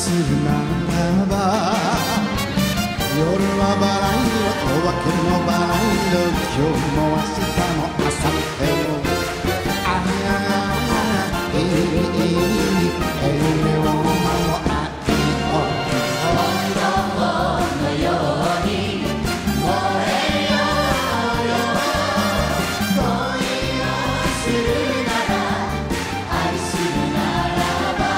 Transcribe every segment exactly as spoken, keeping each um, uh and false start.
するならば、夜はバラ色、夜明けのバラ色、今日も明日も明後日も、ああいいいい夢を守あいを炎のように燃えようよ。恋をするなら愛するならば、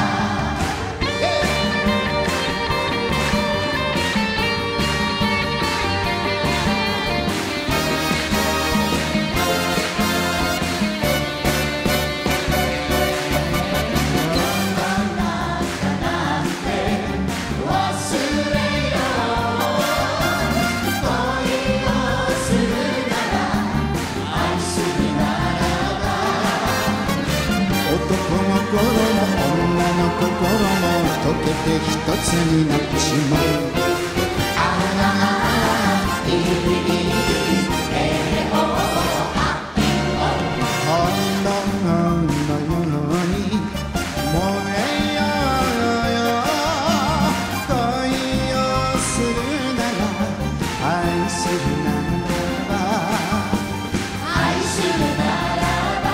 心も女の心も溶けて一つになっちまう。ああいいえおあいお炎のように燃えようよ。恋をするなら愛するならば、愛するなら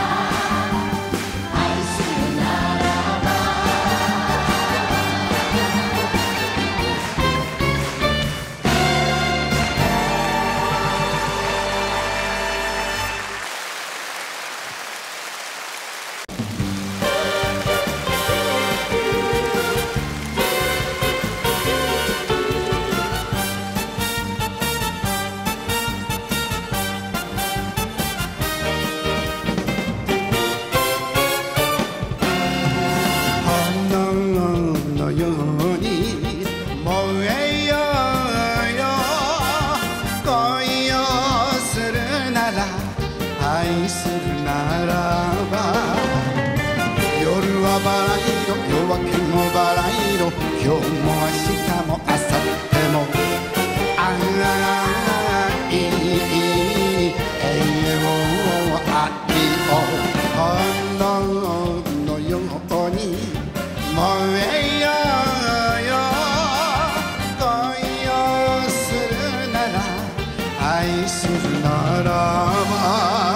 愛するならば、夜はバラ色、夜明けもバラ色、今日も明日も明後日も、ああいい永遠を愛を炎のように燃えようよ。恋をするなら愛するならば、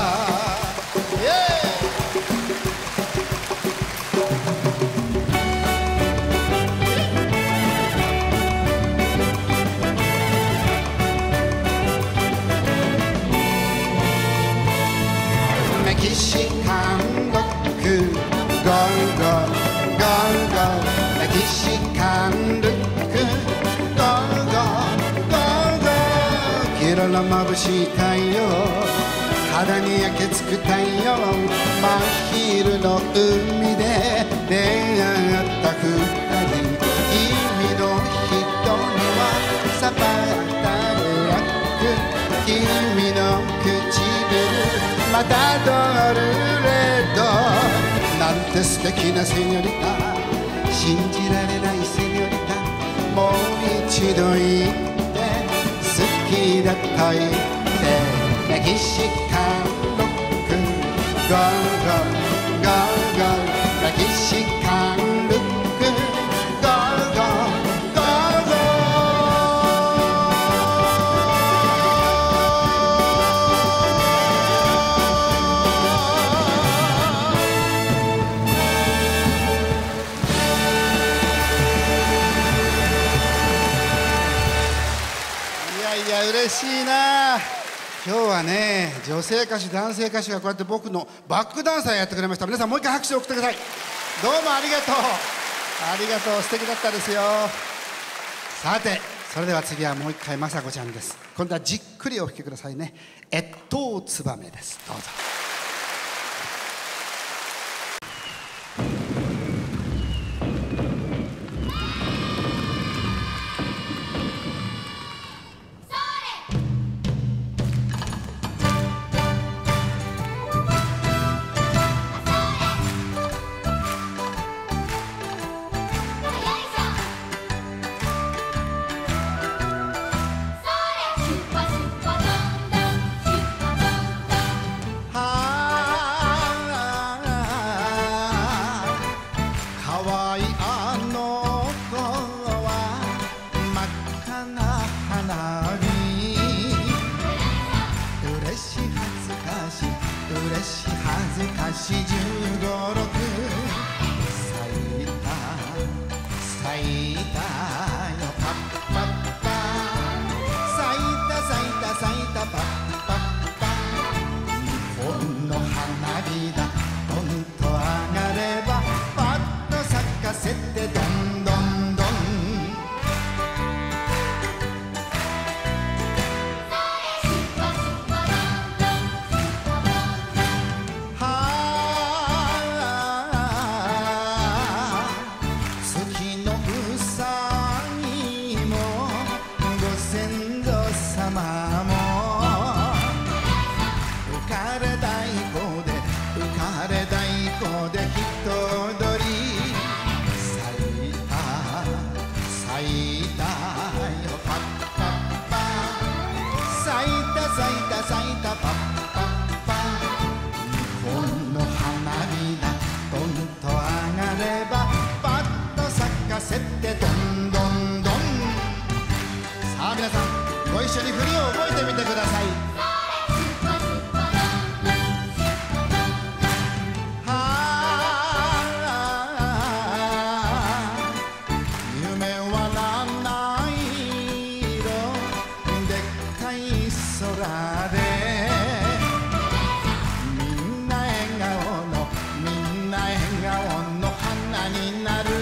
メキシカンロックゴーゴーゴーゴー、メキシカンルックゴーゴーゴーゴー、キララ眩しい太陽、肌に焼けつく太陽、真昼の海で出会った二人、君の瞳はサバタブラック、君の唇またドルレッド、なんて素敵なセニョリタ、信じられないセニョリタ、もう一度言って好きだと言って、メキシカンロックゴーゴーゴーゴー、メキシカンロックゴーゴーゴーゴー。いや嬉しいな。今日はね、女性歌手男性歌手がこうやって僕のバックダンサーやってくれました。皆さんもう一回拍手を送ってください。どうもありがとうありがとう、素敵だったですよ。さてそれでは次はもう一回雅子ちゃんです。今度はじっくりお聴きくださいね。越冬つばめです。どうぞ。 四十五六咲いた咲いたよパッパッパ咲いた咲いた咲いたパッパッパ日本の花火だどんと上がればパッと咲かせてどんどんどんどんどんどん。さあ皆さんご一緒に振りを覚えてみてください。はあ夢は七色でっかい空でみんな笑顔のみんな笑顔の花になる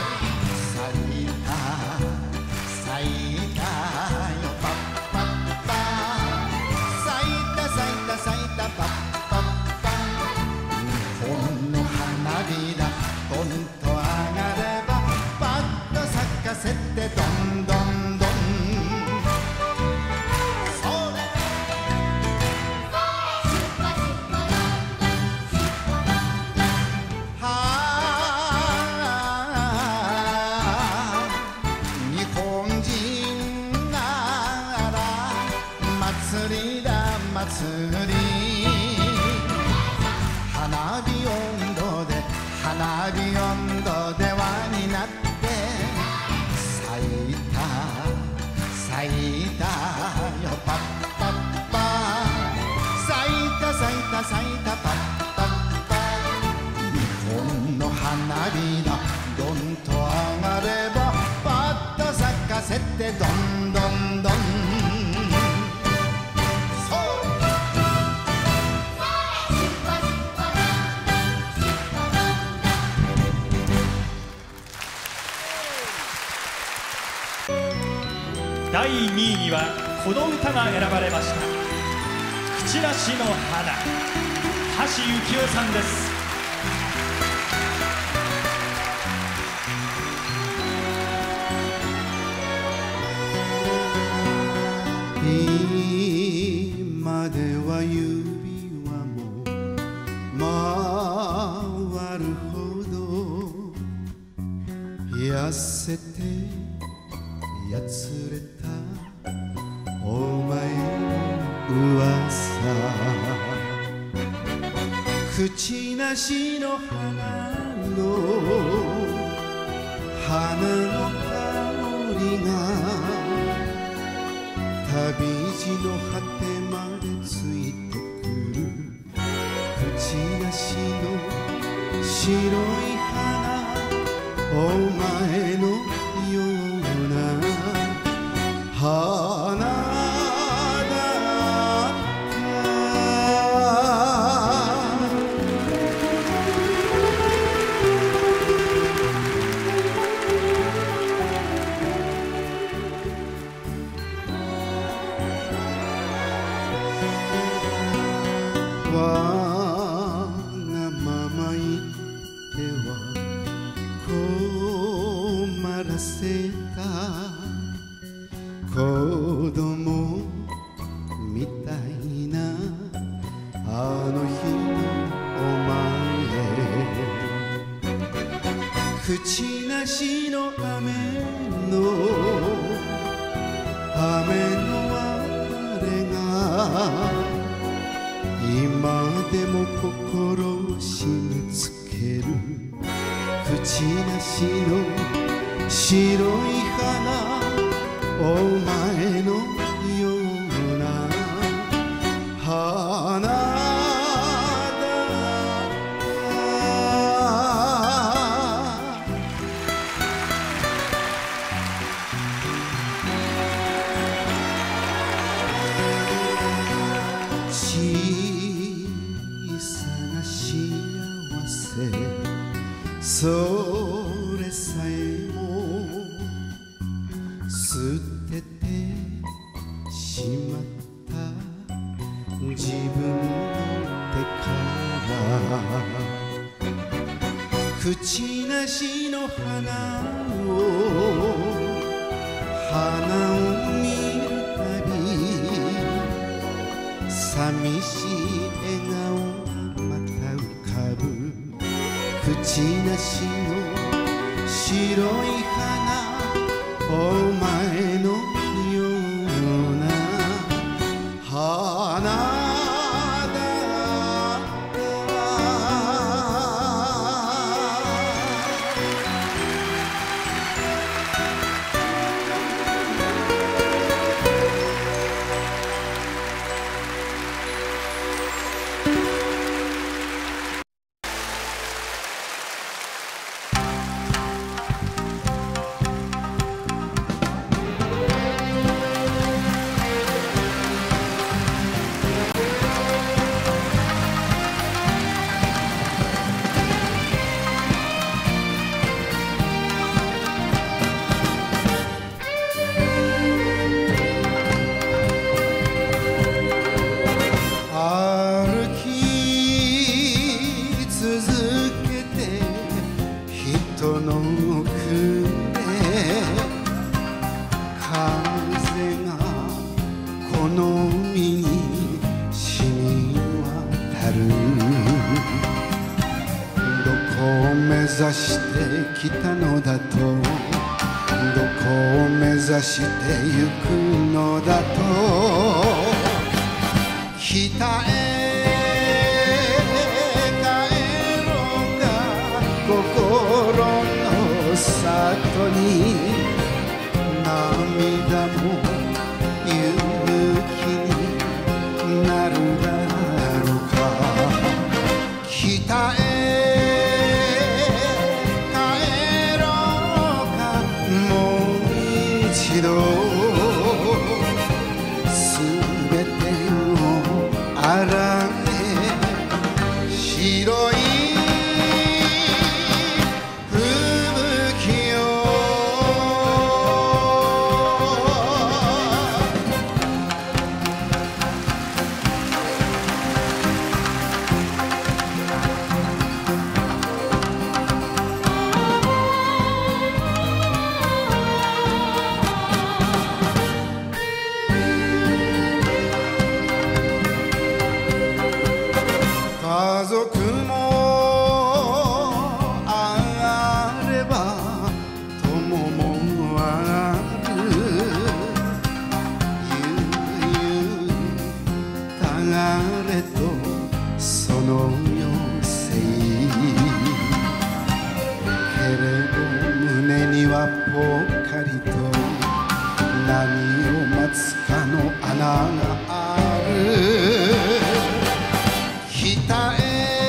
せてどんどんどんそれはあ日本人なら祭りだ祭り花火温度で花火温度で輪になって咲いたよパッパッパ咲いた咲いた咲いたパッパッパ日本の花火だどんと上がればパッと咲かせてどんどんどんだいにいにはこの歌が選ばれました。くちなしの花、橋幸夫さんです。 今では指輪も回るほど痩せてやつれたお前の噂口なしの花の花の香りが旅路の果てまでついてくる口なしの白い花お前のような花だわがまま言っては困らせた子供みたいなあの日のお前口なしの雨の雨の別れが今でも心を締め付ける口なしの白い花お前のような花ださな幸せそれさえも捨ててしまった自分の手から口なしの花を花を見るたび寂しい笑顔がまた浮かぶ口なしの白い花お前のような花だ人の奥で風がこの身に染み渡るどこを目指してきたのだとどこを目指してゆくのだと北へ里に涙も勇気になるだろうか北へ帰ろうかもう一度すべてを洗え白い家族もあれば友もある悠々たがれとその余生けれど胸にはぽっかりと何を待つかの穴がある北へ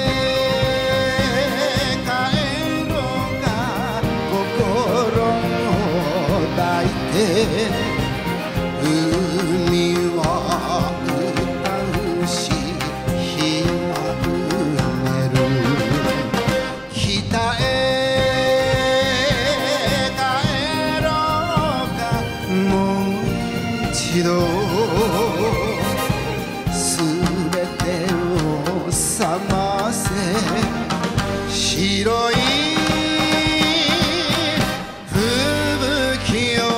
帰ろうか心を抱いて海は歌うし日は埋める北へ帰ろうかもう一度覚ませ白い吹雪よ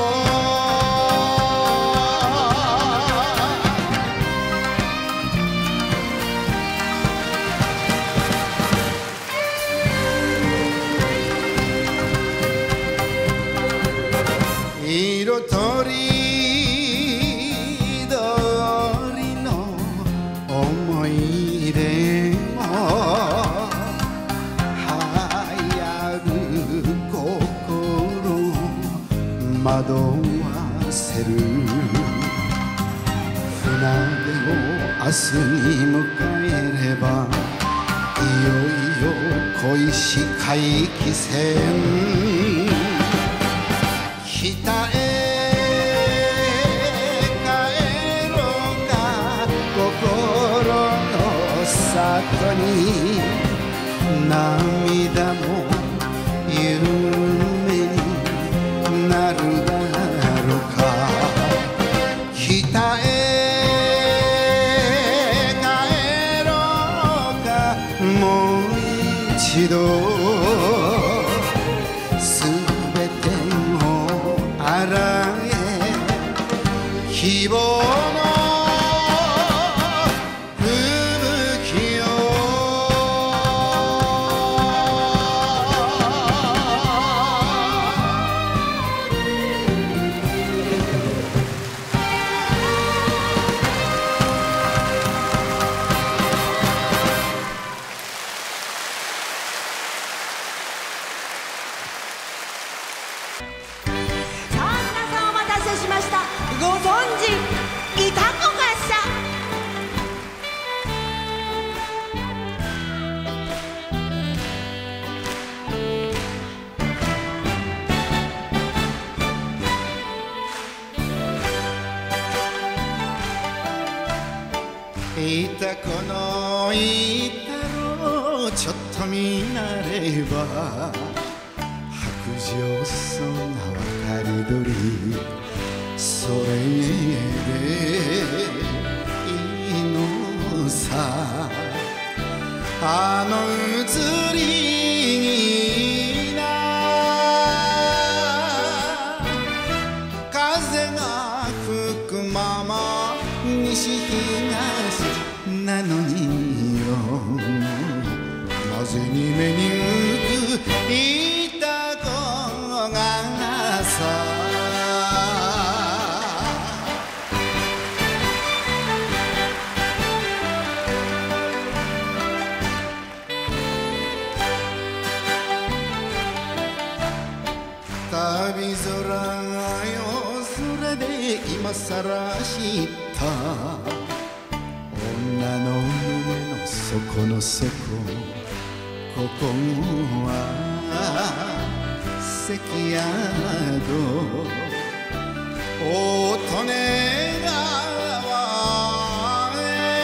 色とりどりの思い出も流行る心惑わせる船出を明日に迎えればいよいよ恋し回帰線北へ帰ろうか心里に涙も夢になるだろうか。北へ帰ろうかもう一度すべてを洗え希望のご存知いたこがさいたこのいたろうちょっと見慣れば白状そうな渡り鳥それでいいのさあの移りな風が吹くまま西東なのによなぜに目に浮くいた子がさ旅空が夜空で今さら知った女の胸の底の底ここは関宿乙女川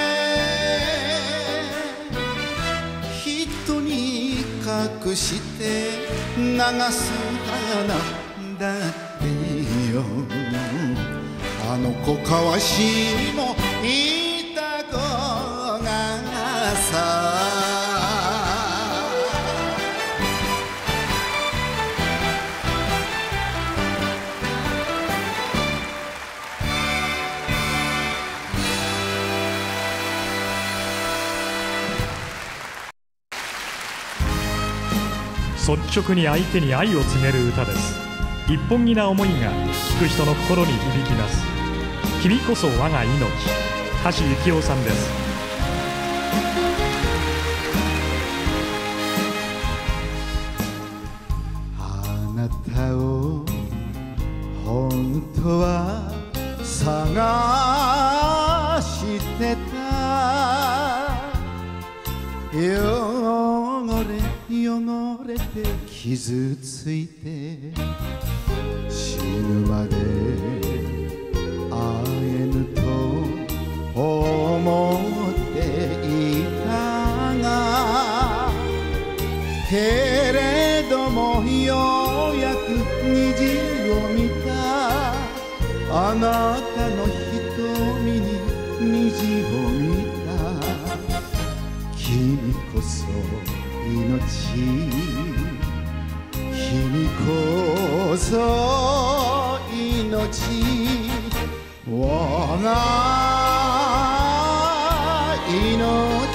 へ人に隠して流す花だってよあの子かわしもいた子がさ率直に相手に愛を告げる歌です。一本気な思いが聴く人の心に響きます。君こそ我が命、橋幸夫さんです。 あなたを本当は探してた汚れ汚れて傷ついて死ぬまで会えぬと思っていたがけれどもようやく虹を見たあなたの瞳に虹を見た君こそ命君こそ命我が命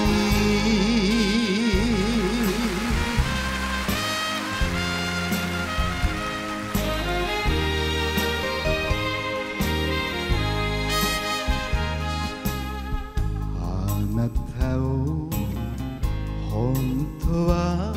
あなたを本当は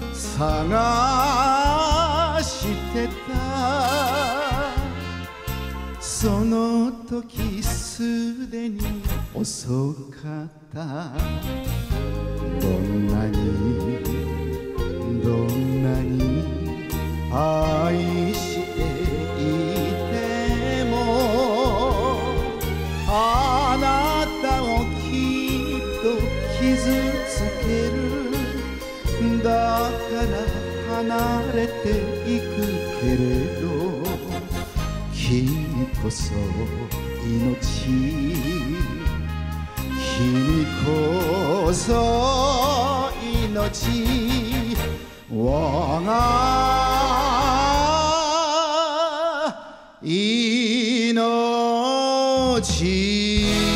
探してたその時すでに遅かったどんなにどんなに愛していてもあなたをきっと傷つける。だから離れていくけれど、君こそ命、君こそ命、我が命。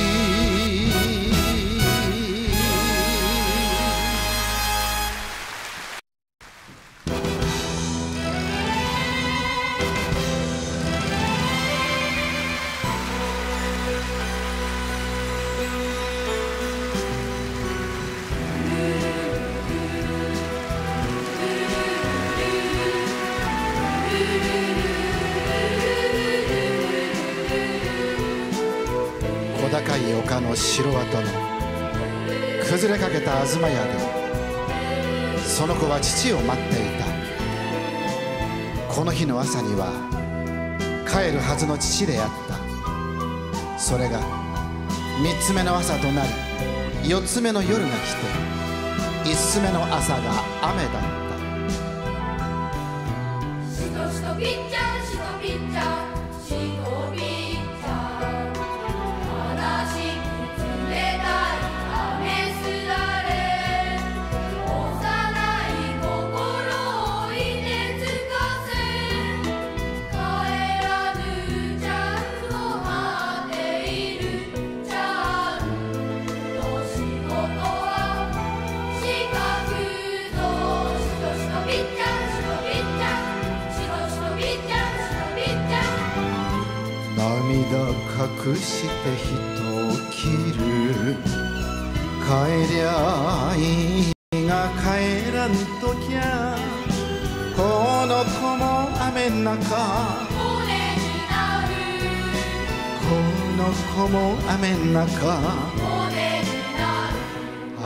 小高い丘の城跡の崩れかけた東屋で、その子は父を待っていた。この日の朝には帰るはずの父であった。それが三つ目の朝となり、四つ目の夜が来て、五つ目の朝が雨だった。 しとしとぴっちゃん、しとぴっちゃん、しとぴっちゃん、悲しく冷たい雨すだれ、幼い心をいてつかせ、帰らぬちゃんを待っているちゃんの仕事は四角ぞ。しとしとぴっちゃん、しとぴっちゃん、しとしとぴっちゃん、しとぴっちゃん。 涙隠して人を切る。帰りゃいいが帰らんときゃ、この子も雨ん中、 骨になる、 この子も雨ん中。 骨になる。 あ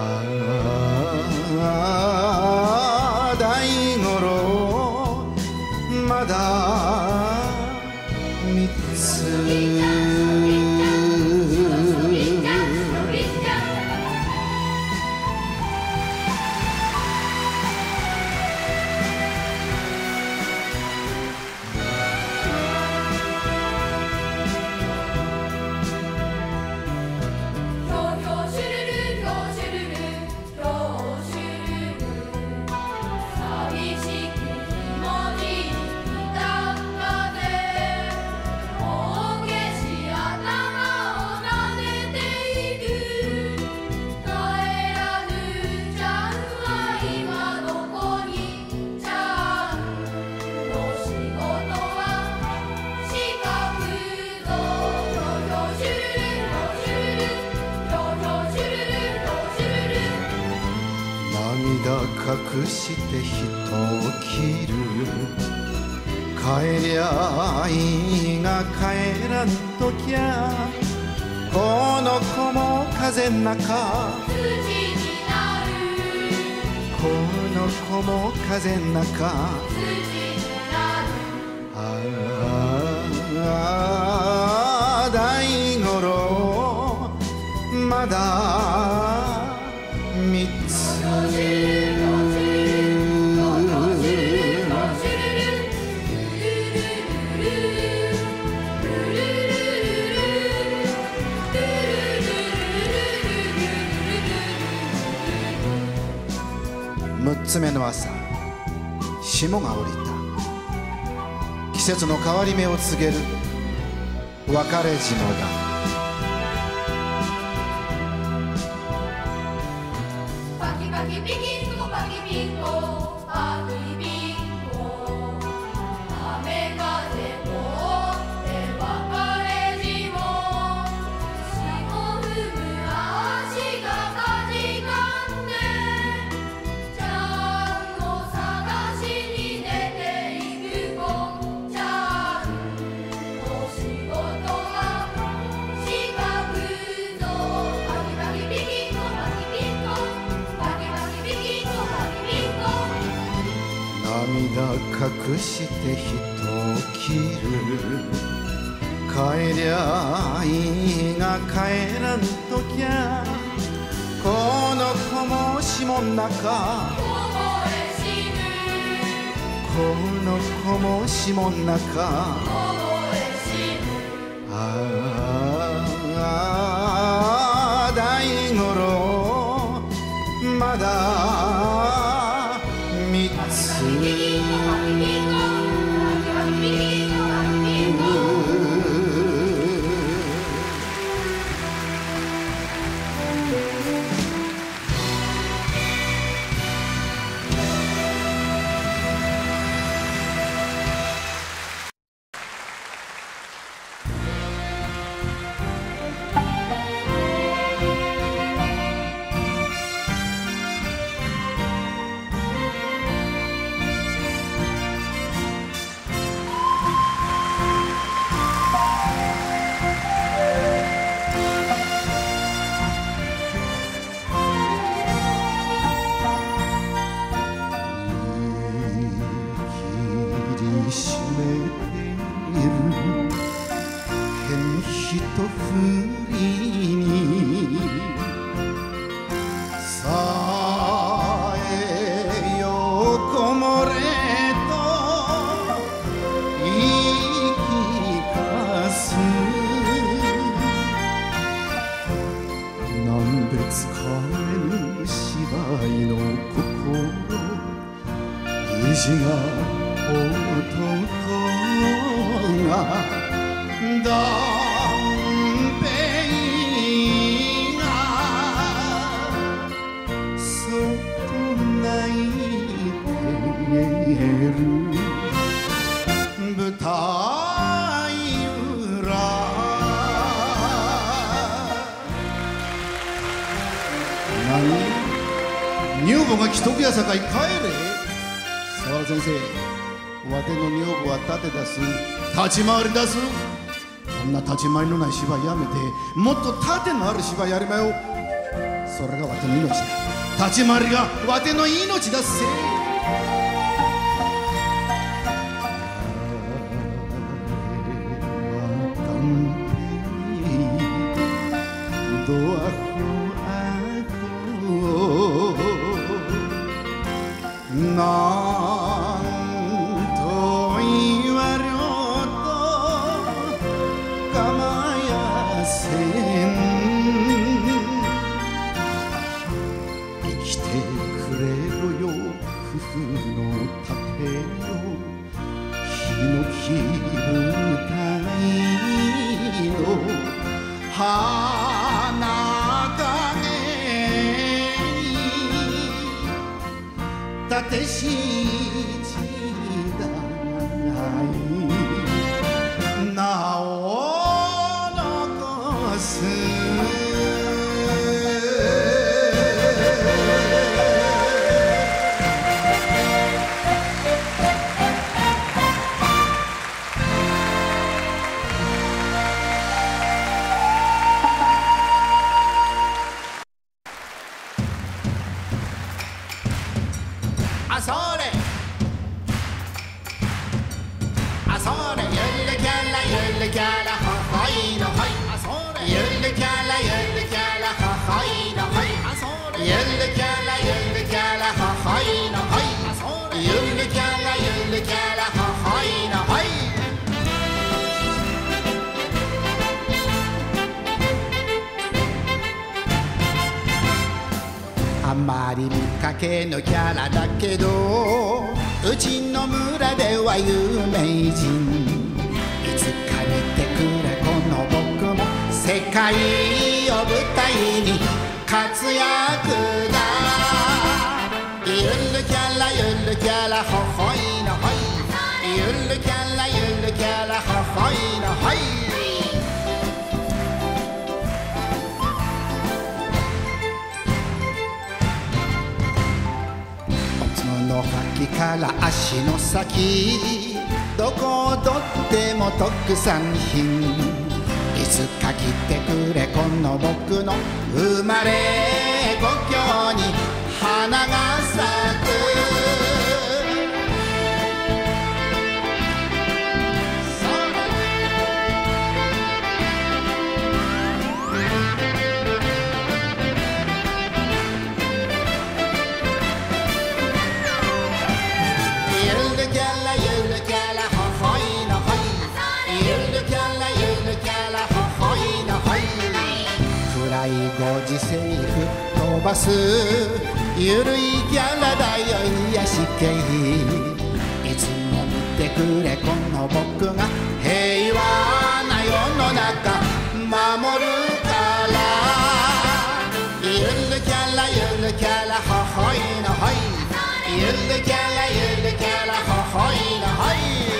あ大五郎まだ三つ。隠して人を切る。帰りゃいいが帰らんときゃ、この子も風ん中、 土になる、 この子も風ん中。 土になる。 ああ大五郎まだ三つ。六つ目の朝、霜が降りた。季節の変わり目を告げる別れ霜だ。 パキパキピキンコパキピンコパキピンコ、雨風もって別れ霜、霜踏む足がかじかんで、ちゃんを探しに出ていく子ちゃんの仕事は四角ぞ。パキパキピキンコパキピンコ、パキパキピキンコパキピンコ。 涙隠して人を切る。帰りゃいいが帰らんときゃ、この子ん中この子もしもん中ああ大五郎まだ三つ女房が既得やさかい帰れ。沢田先生、わての女房は立て出す、立ち回り出す。こんな立ち回りのない芝居やめて、もっと縦のある芝居やりまよ。それがわての命だ。立ち回りがわての命だっせ。ドアなんと言われようと構やせん。生きてくれろよ工夫の盾よ、ヒノキ舞台の花立てし時代名を残す。あそれあそれゆるキャラゆるキャラほほいのほいあそれゆるキャラゆるキャラほほいのほいあそれゆるキャラゆるキャラほほいのほいあそれゆるキャラゆるキャラほほいのほいあまり見かけのキャラだけどうちの村では有名人。いつか見てくれこの僕も世界を舞台に活躍だ。ゆるキャラゆるキャラほほいのほいゆるキャラゆるキャラほほいのほいの先から足の先どこをとっても特産品。いつか来てくれこの僕の生まれ故郷に花が咲く。 最後自セーフ飛ばすゆるいキャラだよ癒し系いつも見てくれこの僕が平和な世の中守るからゆるキャラゆるキャラほほいのほいゆるキャラゆるキャラほほいのほい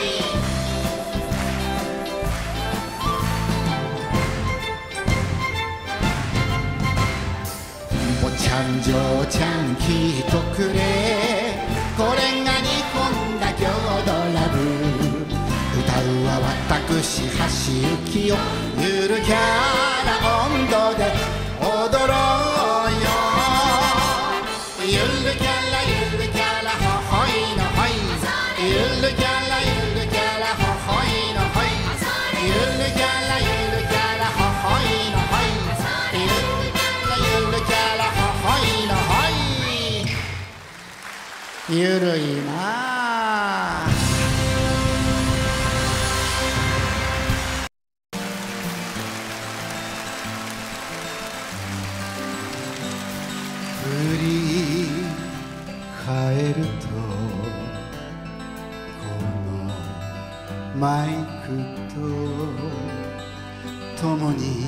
おちゃん嬢ちゃん聞いとくれこれが日本だ郷土ラブ歌うは私橋幸夫ゆるキャラ温度で踊ろうよゆるキャラゆるキャラほほいのほいゆるキャラゆるキャラほほいのほいゆるキャラゆるキャラほほいのほいゆるキャラゆるキャラほほいのほいゆるいなあ振り返るとこのマイクと共に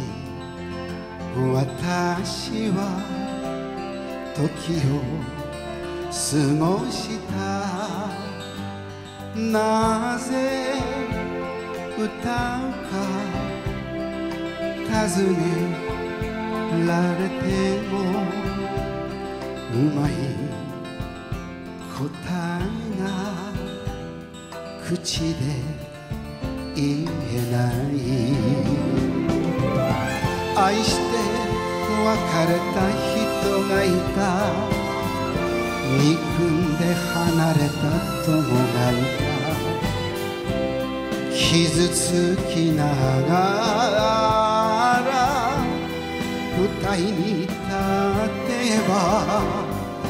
私は時を過ごしたなぜ歌うか尋ねられてもうまい答えが口で言えない愛して別れた人がいた憎んで離れた友がいた傷つきながら舞台に立てば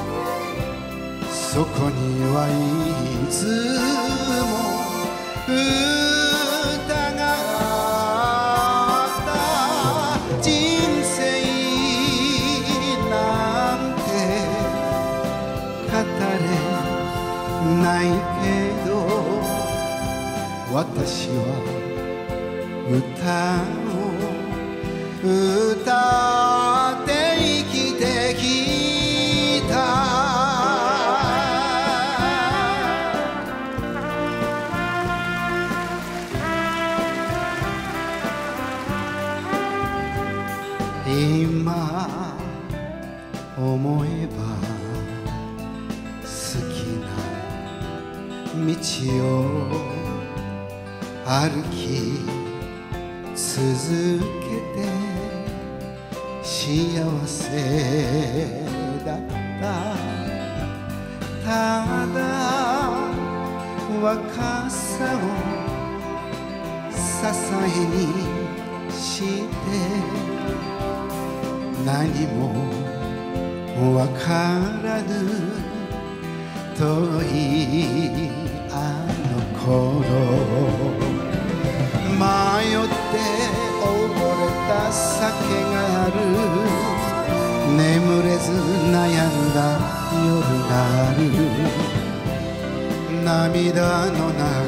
そこにはいつも歌があった人生なんて語れないけど私は歌を歌って生きてきた今思えば好きな道を歩き続けて幸せだったただ若さを支えにして何もわからぬ遠いあの頃迷って溺れた酒がある眠れず悩んだ夜がある涙の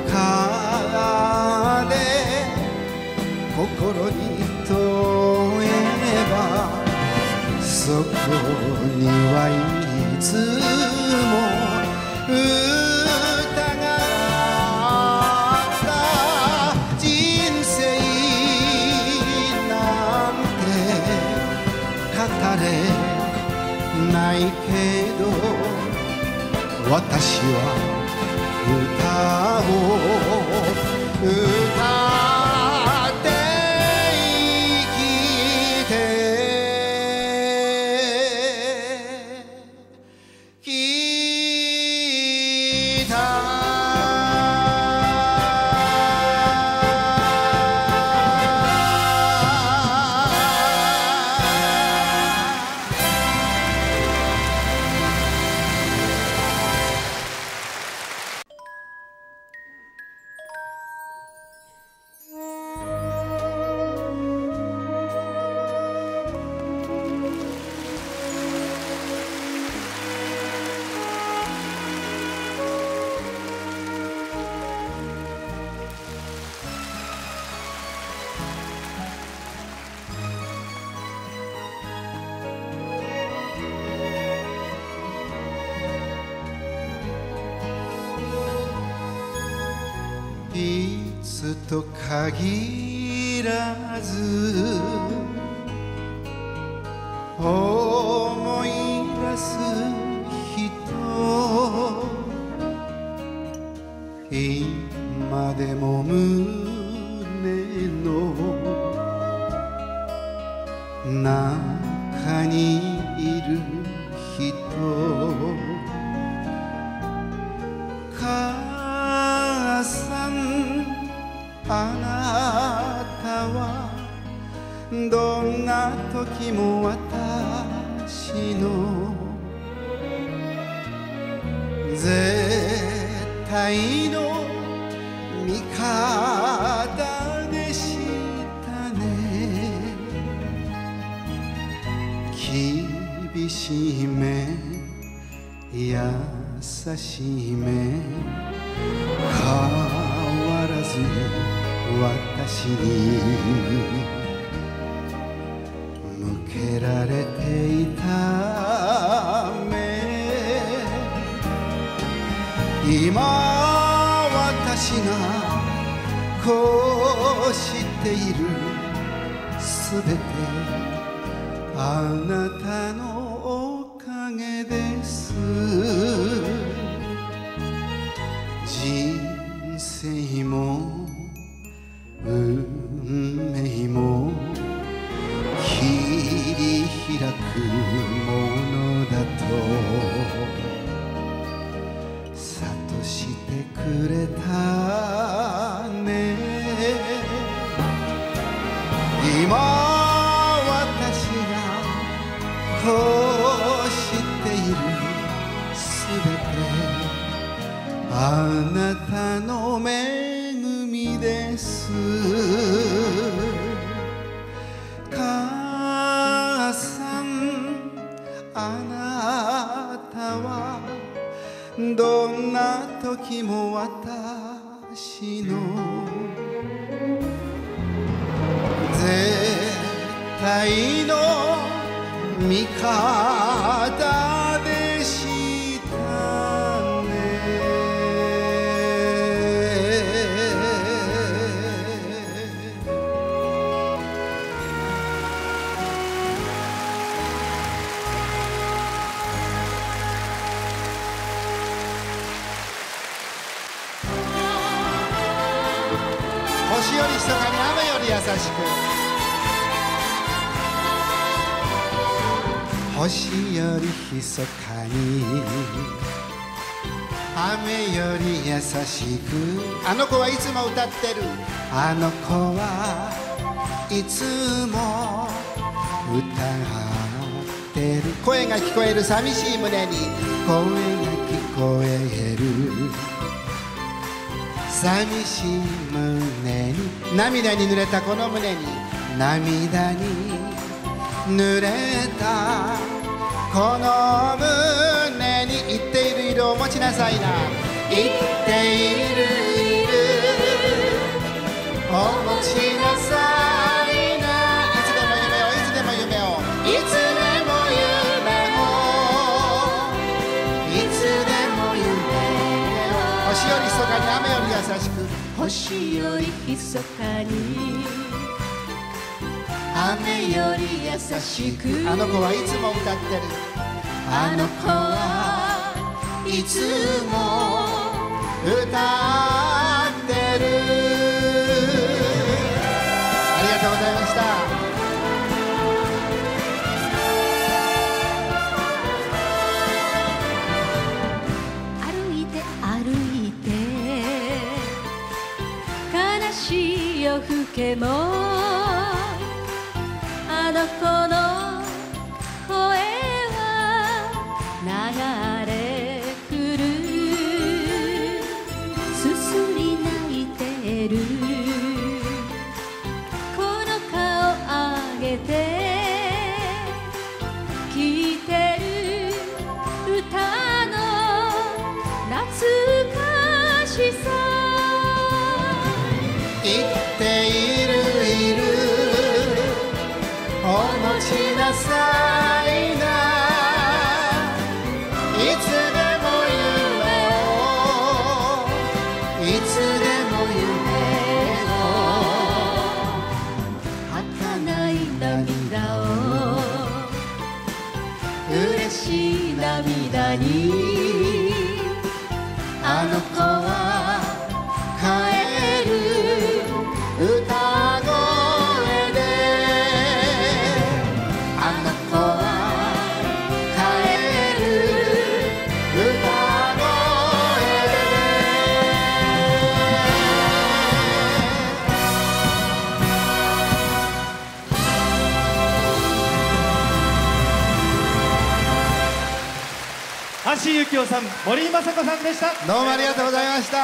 中で心に問えばそこにはいつも歌があった人生なんて語れないけど私は歌を歌って生きてつと限らず思い出す人今でも胸の中にいる人母さんあなたはどんな時も私の絶対の味方でしたね厳しい目優しい目変わらず私に向けられていた目今私がこうしているすべてあなたのおかげです人生も運命も切り開くものだと諭してくれたね今私がこうしているすべてあなたの恵みです母さんあなたはどんな時も私の絶対の味方でしたね星より密かに雨より優しく星より密かに雨より優しくあの子はいつも歌ってるあの子はいつも歌ってる声が聞こえる寂しい胸に声が聞こえる寂しい胸に涙に濡れたこの胸に涙に濡れたこの胸に言っている色を持ちなさいな言っているいるお持ちなさいないつでも夢をいつでも夢をいつでも夢をいつでも夢を星より密かに雨より優しく星より密かに雨より優しくあの子はいつも歌ってるあの子はいつも歌ってるありがとうございました歩いて歩いて悲しい夜更けもあの子の声は流れ来る涙にあの子は帰る歌声であの子は帰る歌声で橋幸夫さん、森昌子さんでした。 どうもありがとうございました。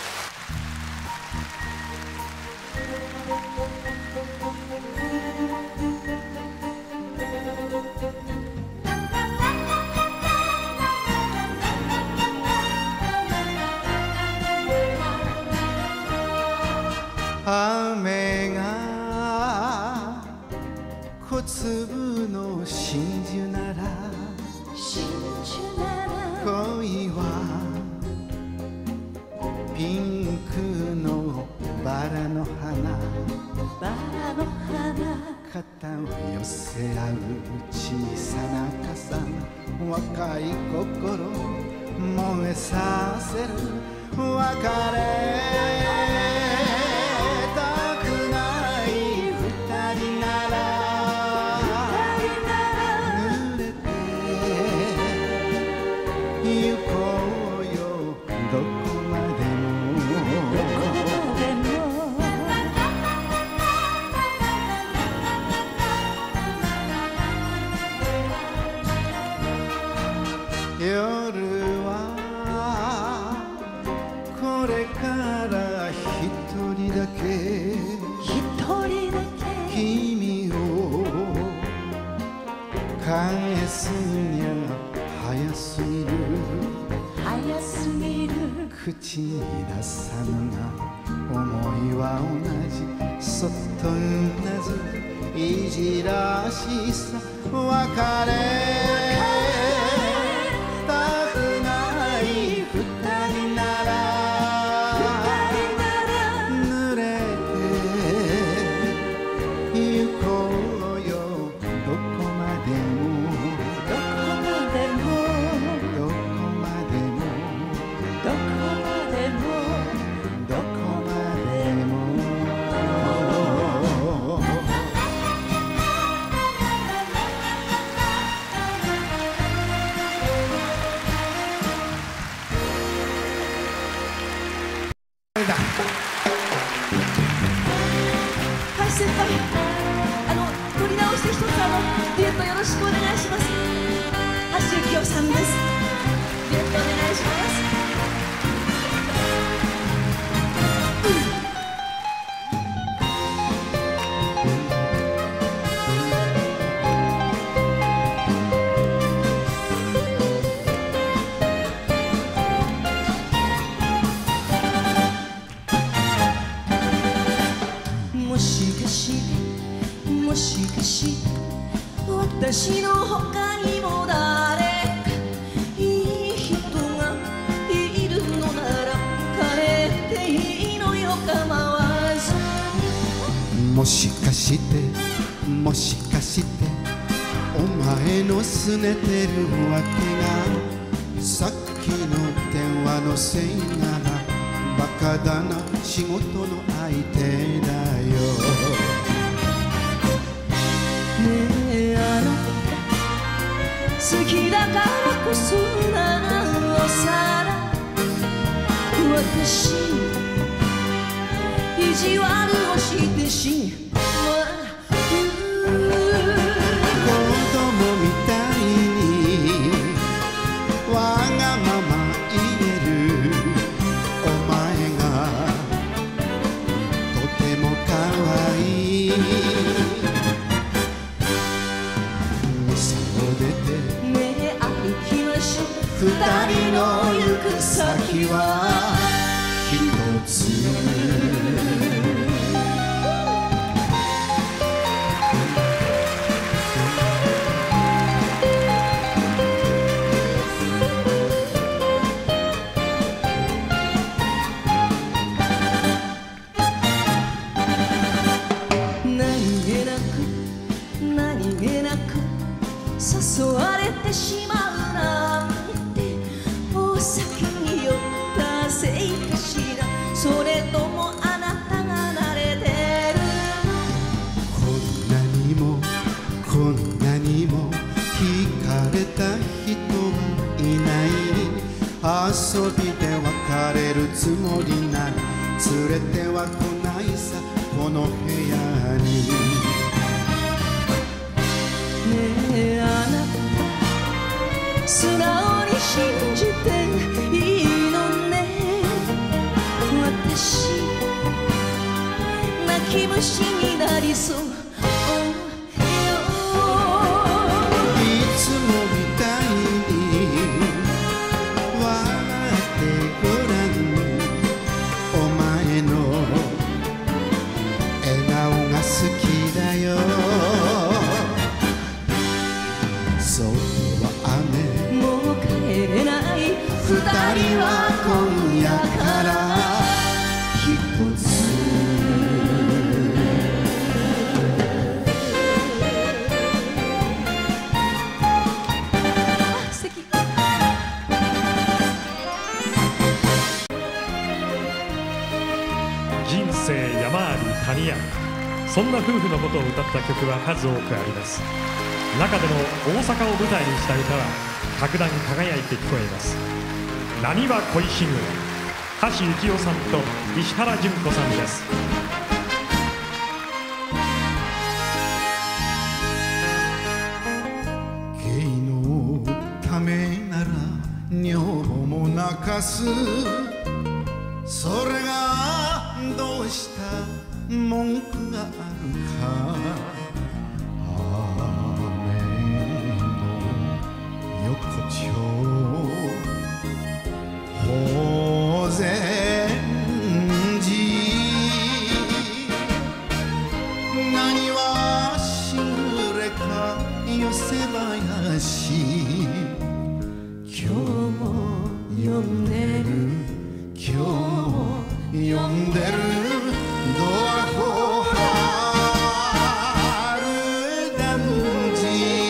雨が小粒の真珠なら恋はピンクのバラの花肩を寄せ合う小さな傘若い心燃えさせる別れたくない二人なら濡れて行こうよどこまでも夜はこれから一人だけ君を返すにゃ早すぎる口に出さぬが思いは同じそっとうなずいじらしさ別れたくない二人なら濡れて行こうよどこまでもどこまでもどこまでもどこまでもどこまでも橋先輩、あの撮り直して一つあのデュエットよろしくお願いします。橋幸夫さんです。デュエットお願いします。もしかしてもしかして私の他にも誰かいい人がいるのなら帰っていいのよ構わずもしかしてもしかしてお前の拗ねてるわけがさっきの電話のせいならバカだな仕事の相手だよねえあなた好きだからこそなおさら私意地悪をしてしまう子供みたいにわがまま言えるお前がとても可愛い店を出てねえ歩きましょう二人の行く先は一つ何気なく何気なく誘われてしまうなた人はいない。遊びで別れるつもりなら連れては来ないさこの部屋に。 ねえあなた素直に信じていいのね。私泣き虫になりそう。 二人は今夜から一つ。 素敵。 人生山あり谷あり、そんな夫婦のことを歌った曲は数多くあります。中でも大阪を舞台にした歌は格段輝いて聞こえます。なにわ恋しぐれ、橋幸夫さんと石原詢子さんです。 芸のためなら女房も泣かす。それがどうした文句があるか。雨の横丁法然寺、何はしぐれか寄せ林。今日も呼んでる今日も呼んでるドアホ春団地。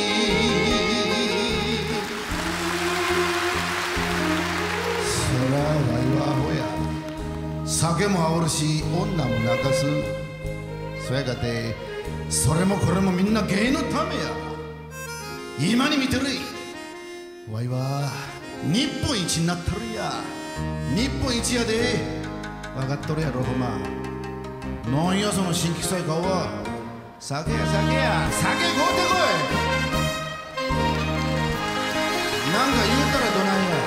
そらわいはアホや。酒もあおるし女も泣かす。そやかてそれもこれもみんな芸のためや。今に見てるい。わいは日本一になったるんや。日本一やで。分かっとるやろほんま。なんやその新規臭い顔は。酒や酒や酒買うてこい。なんか言うたらどないや。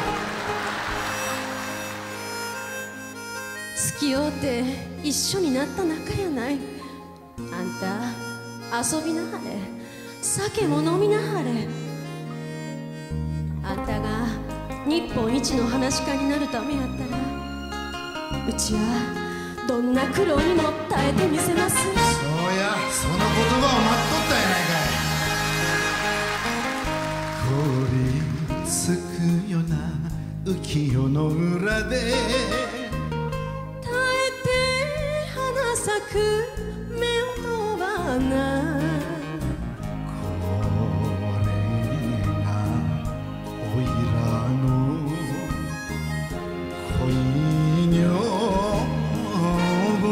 好きよって一緒になった仲やない。あんた遊びなはれ、酒も飲みなはれ。あんたが日本一の話家になるためやったら、うちはどんな苦労にも耐えてみせます。 そうや、その言葉を待っとったやないかい。凍りつくよな浮世の裏で耐えて花咲く目の花。 これがおいらの恋女房。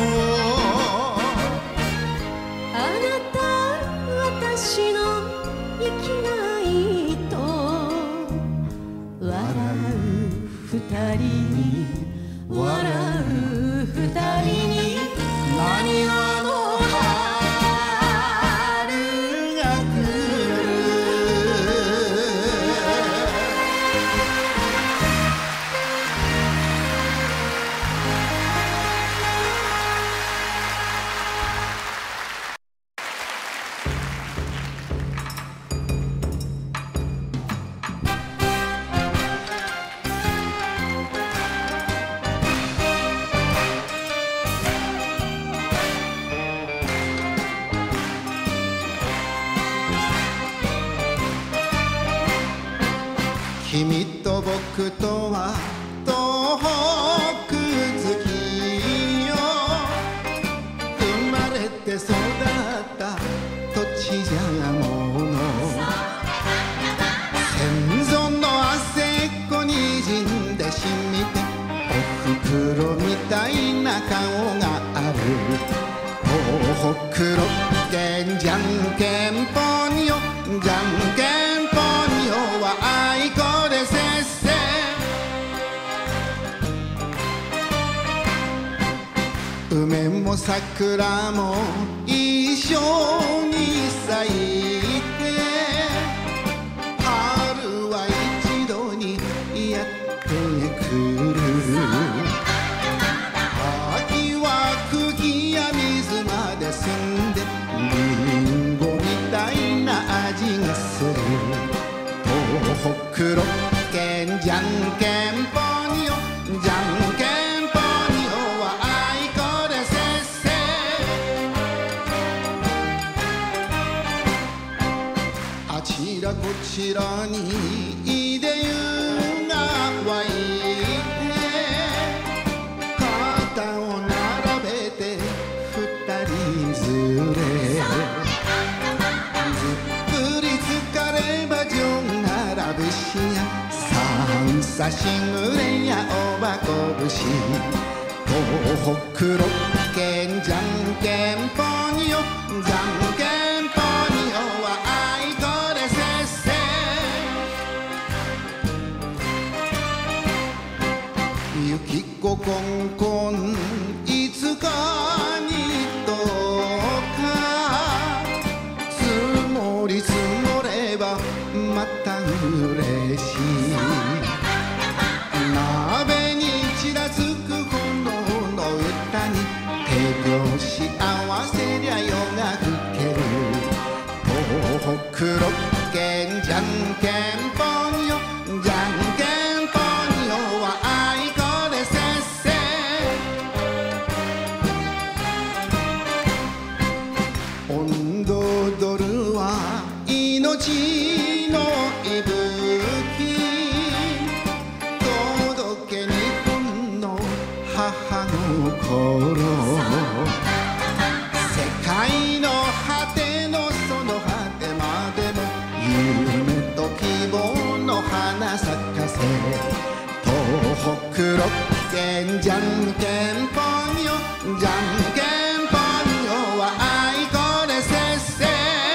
あなた私の生きがいと笑う二人に笑う二人に何話の春が来る。君と僕とは東北好きよ。生まれて育った土地じゃもの。先祖の汗っこにじんで染みておふくろみたいな顔がある。おほくろってんじゃんけんぽんよじゃんけんぽんよ。 も桜も一緒に咲いて春は一度にやってくる秋は茎や水まで澄んでリンゴみたいな味がする東北六県じゃんけんぽんよじゃんけんぽんよはあいこでせっせあちらこちらにいで湯が湧いて肩を並べて二人連れずっくり疲ればじょんならぶしや三差しぐれやおばこ節東北六県じゃんけんぽんよじゃんけんぽんよはあいこでせっせ雪ここんこんいつかにとか積もり積もればまた嬉しい鍋にちらつく炎の歌に手拍子合わせりゃ夜が更ける東北六県じゃんけんぽんよじゃんけんぽんよはあいこでせっせ音頭取るは命の息吹届け日本の母の頃世界の果てのその果てまでも夢と希望の花咲かせ東北六県じゃんけんぽんよじゃんけんぽんよはあいこでせっせ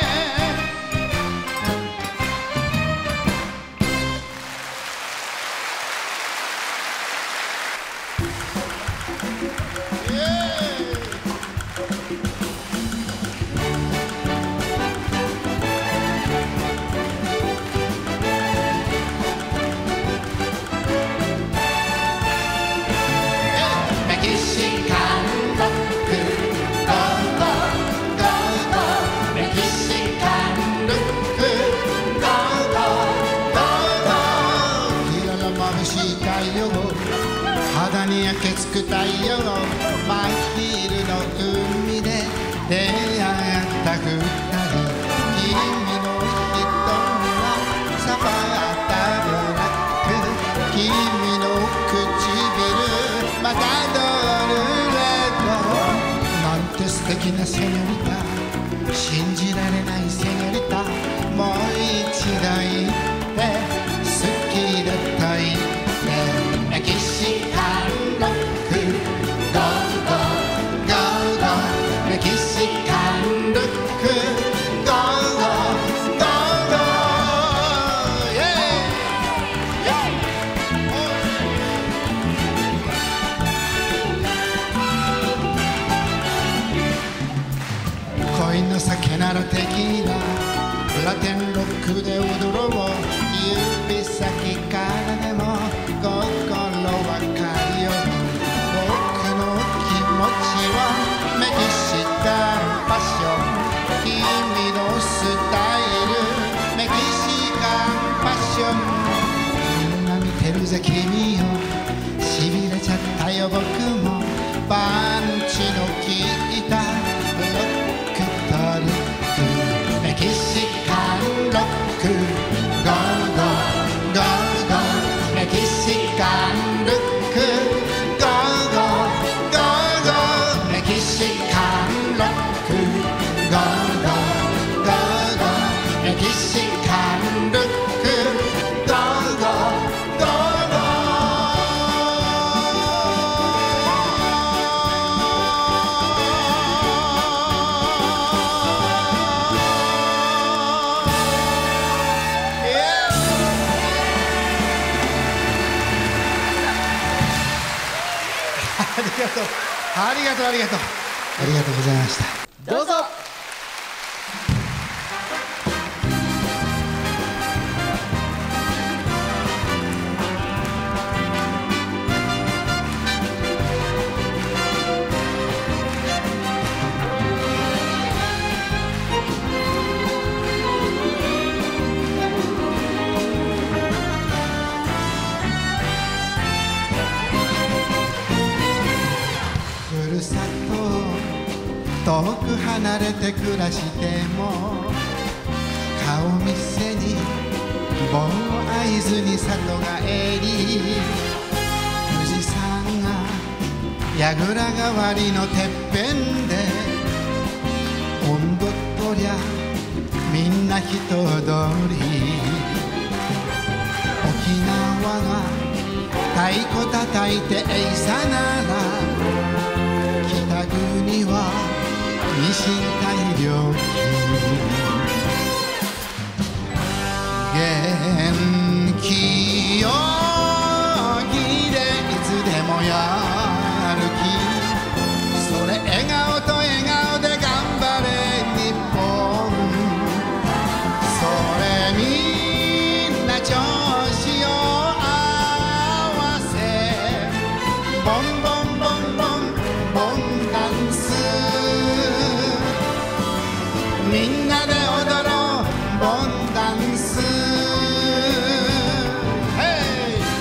メキシカンロックゴーゴーゴーゴーメキシカンロックゴーゴーゴーゴーひらが眩しい太陽肌に焼けつく太陽真昼の海で出会った二人君の瞳はサファータブラック君の唇またドルレッドなんて素敵なセニョリタ信じられないセニョリタもう一度言って好きだったいねメキシカンロックゴーゴーゴーゴーメキシカンロックゴーゴーゴーゴーイエーイイエーイ恋の酒ならテキーララテンロックで踊ろう指先からでも心わかるよ僕の気持ちはメキシカンパッション君のスタイルメキシカンパッションみんな見てるぜ君よしびれちゃったよ僕もパンチの効いたロックトリックメキシカンロックゴーゴーゴーゴーメキシカンロックゴーゴーゴーゴーメキシカンロックゴーゴーゴーゴーメキシカンロックゴーゴーゴーゴありがとうありがとうありがとうありがとうございました。 どうぞ。 ふるさと遠く離れて暮らしても顔見せに棒合図に里がえり富士山が櫓代わりのてっぺんで温度とりゃみんな人通り沖縄が太鼓叩いてえいさなら北国はニシン大漁旗元気よ気でいつでもやる気それ笑顔と笑顔で頑張れ日本それみんな調子を合わせボンボンボンボンボンダンスみんなで踊ろうボンダンスヘイ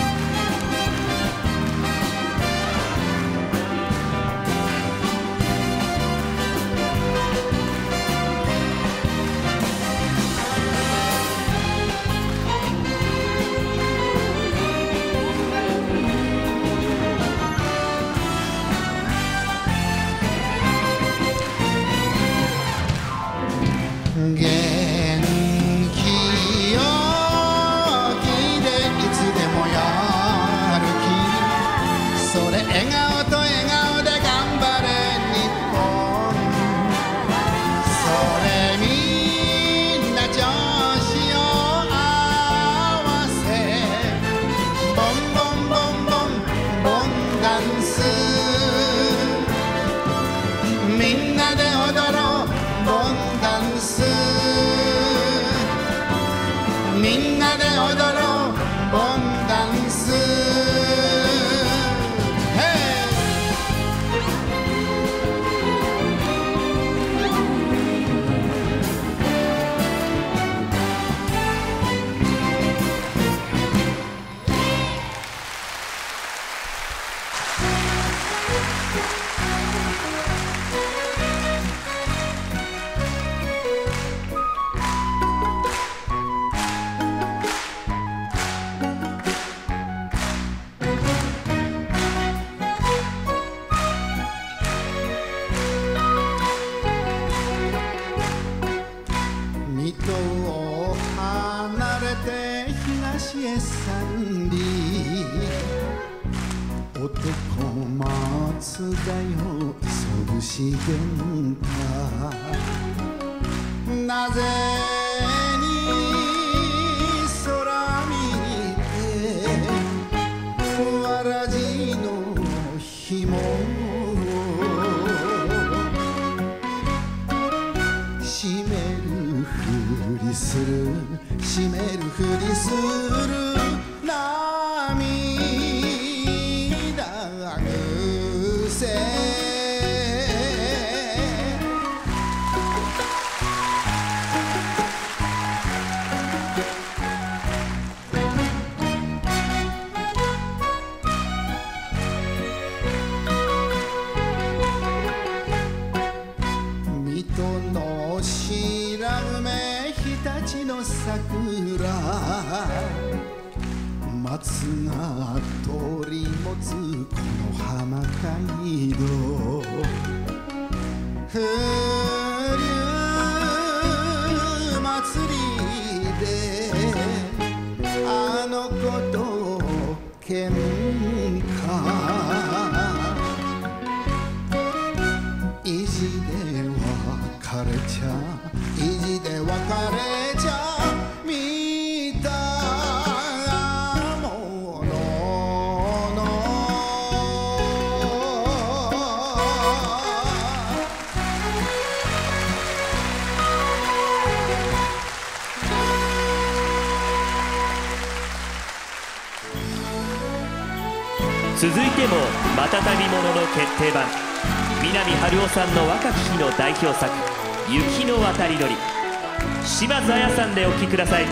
元気よ気でいつでもやる気それ笑顔と笑顔で頑張れ日本それみんな調子を合わせボンボンボンボンボンダンスみんなで踊ろうボンダンスみんなで踊ろうボンダンスヘ水戸を離れて東へ三里男松だよ磯節玄太なぜに空見てわらじの紐締めるふりする締めるふりする涙癖水戸の白梅日立の桜松が取り持つこの浜街道風流祭りであの子と喧嘩意地で別れちゃ意地で別れちゃ見たものの続いてもまたたびものの決定版、南春夫さんの若き日の代表作「雪の渡り鳥」、島津亜矢さんでお聴きください。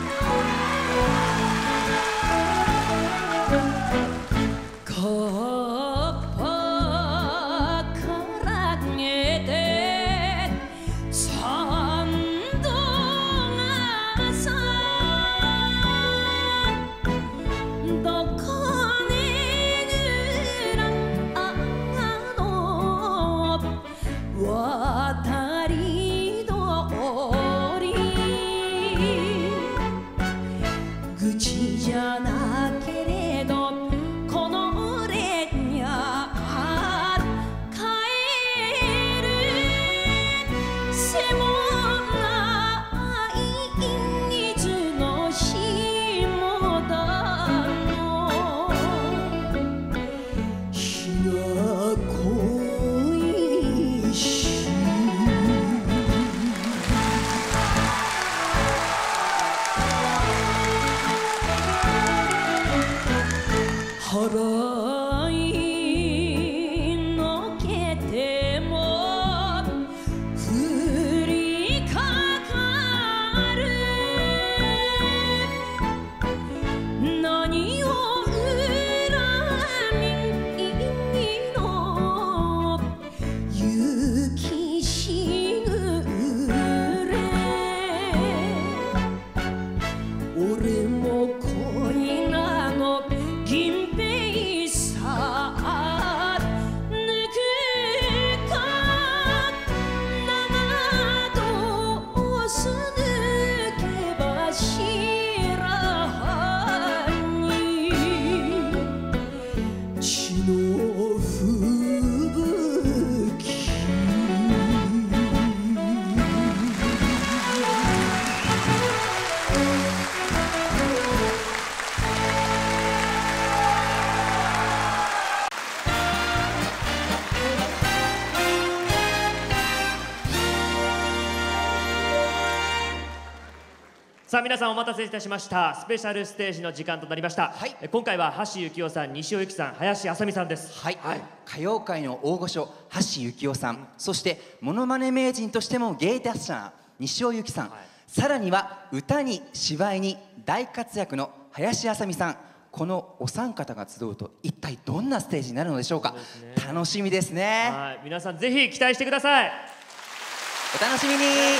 さあ皆さんお待たせいたしました。スペシャルステージの時間となりました、はい、今回は橋幸夫さん、西尾由紀さん、林あさみさんです。 はい、はい、歌謡界の大御所橋幸夫さん、そしてモノマネ名人としても芸達者西尾由紀さん、はい、さらには歌に芝居に大活躍の林あさみさん、このお三方が集うと一体どんなステージになるのでしょうか。ね、楽しみですね。 はい、皆さんぜひ期待してください。 お楽しみに。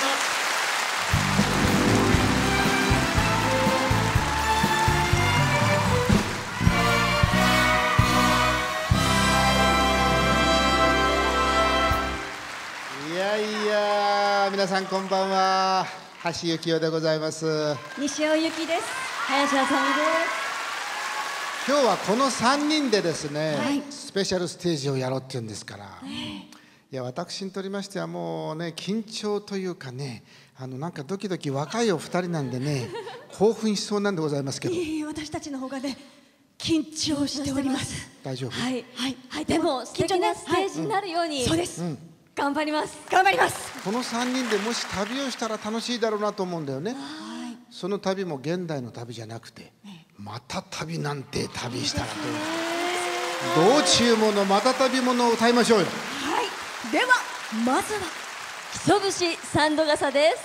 いやいや、皆さんこんばんは。橋幸夫でございます。 西尾由紀です。林あさみです。 今日はこのさんにんでですね、はい、スペシャルステージをやろうっていうんですから、はい、いや私にとりましてはもうね、緊張というかね、あのなんかドキドキ若いお二人なんでね興奮しそうなんでございますけど、 いい私たちの方がね緊張しております。 大丈夫？ はいはいはい。でも素敵なステージになるように、そうです、うん、頑張ります。 頑張ります。このさんにんでもし旅をしたら楽しいだろうなと思うんだよね。その旅も現代の旅じゃなくて、また旅なんて旅したらどう？道中ものまた旅ものを歌いましょうよ。 はい。ではまずは木曽節三度笠です。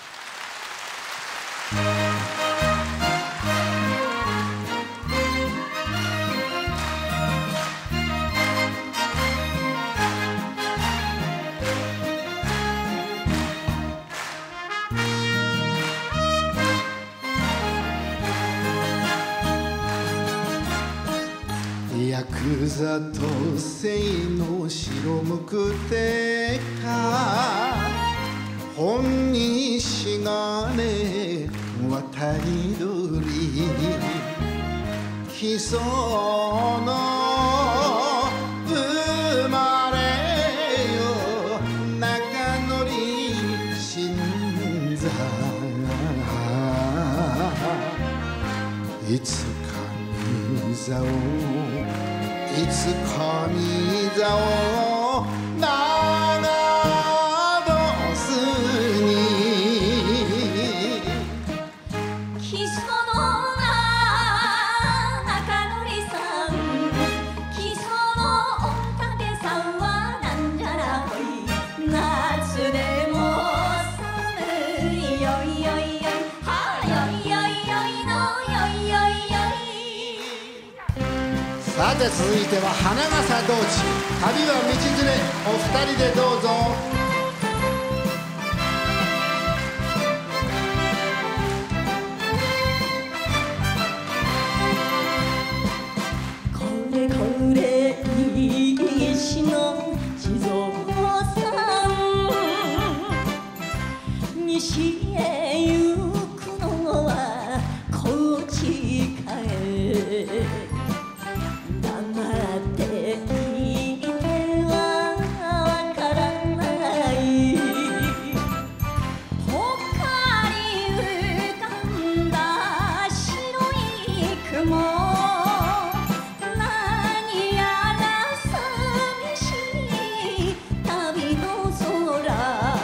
ヤクザとせいの白むくてか本にしがね渡り鳥木曽の生まれよ中乗り新座いつかに座をいつかに座を長どすに木曽の中乗りさんさて続いては花笠道中、旅は道連れ、お二人でどうぞ。 これこれ西の地蔵さん、西へ行くのはこっちかへ、黙っていてはわからない、ぽっかり浮かんだ白い雲、何やら寂しい旅の空、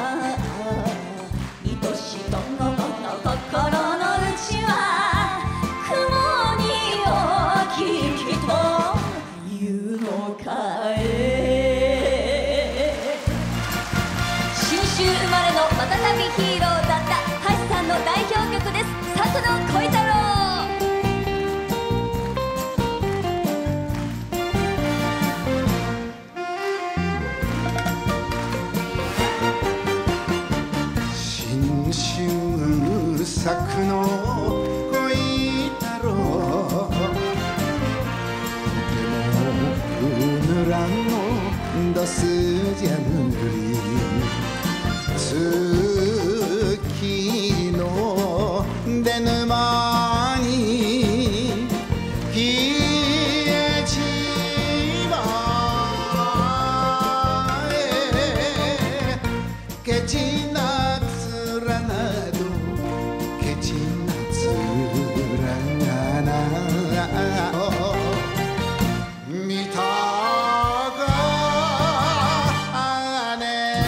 愛しとのこの心の内は雲に大ききというのかえ。信州生まれのまたたびヒーローだった橋さんの代表曲です。佐久野小太郎。 新春作の恋太郎、でもうぬらのどすじゃぬり、月の出沼に消えちまえ、ケチなつらなどケチなつらな見たがね。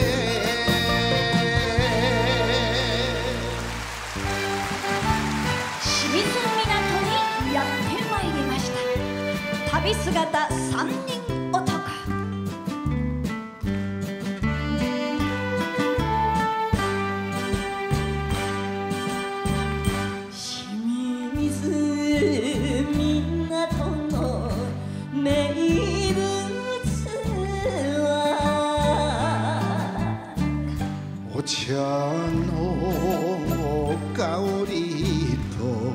清水港にやってまいりました。旅姿三人男。清水港の名物はお茶の香りと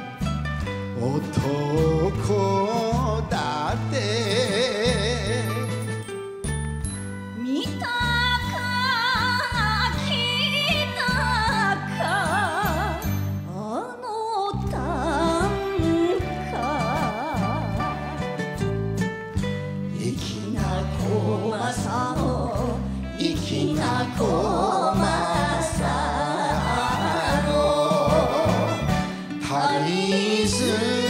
男だって見たか聞いたかあの短歌、粋な小政の粋な小政の旅す